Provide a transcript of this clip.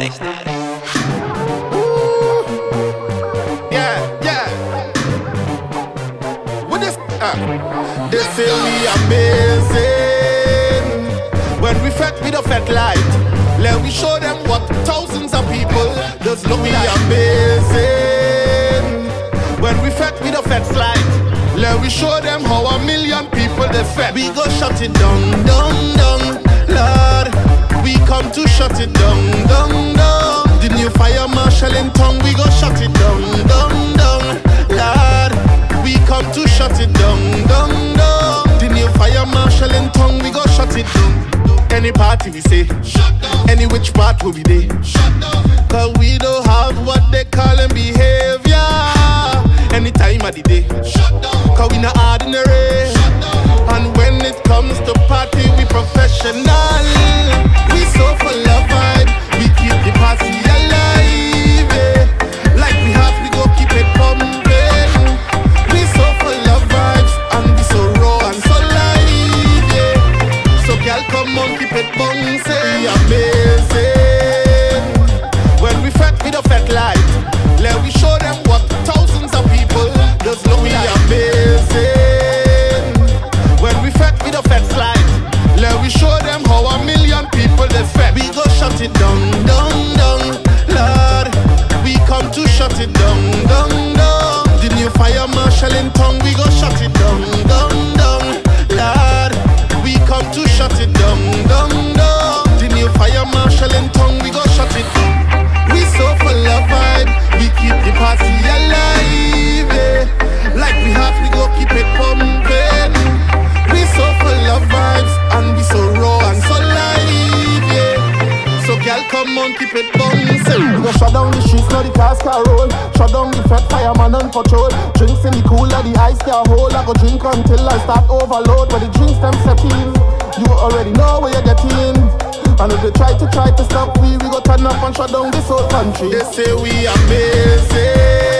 Static. They say we amazing when we fet with a fat light. Let we show them what thousands of people just look we amazing when we fet with a fat light. Let we show them how 1 million people they fet. We go shut it down, down, down, Lord. We come to shut it down, down, down. The new fire marshal in town. We go shut it down, down, down, Lord. We come to shut it down, down, down. The new fire marshal in tongue, we go shut it down. Any party we say, shut down. Any which part will be there, shut down. Cause we don't have what they call in behavior. Any time of the day, shut down. Cause we not ordinary, shut down. And when it comes to party, we professional. We so full of vibe, we keep the party alive, yeah. Like we have, we go keep it pumping. Come on, keep it bouncing. Amazing when we fet with a fat light. Let we show them what thousands of people just look we amazing when we fet with a fat light. Let we show them how 1 million people they fet. We go shut it down, down, down, Lord. We come to shut it down, down, down. The new fire marshal in town. We go shut it down, down, down, Lord. We come to shut it down, down, down. The new fire marshal in tongue, we go shut it down. We so full of vibe, we keep the party alive, yeah. Like we have, we go keep it pumping. We so full of vibes, and we so raw and so live, yeah. So girl, come on, keep it bouncing. We go shut down the streets, now the cars can roll. Shut down the fat fireman on patrol. Drinks in the cooler, the ice can hold. I go drink until I start overload. When the drinks them set in, you already know where you're getting. And if they try to stop we go turn up and shut down this whole country. They say we amazing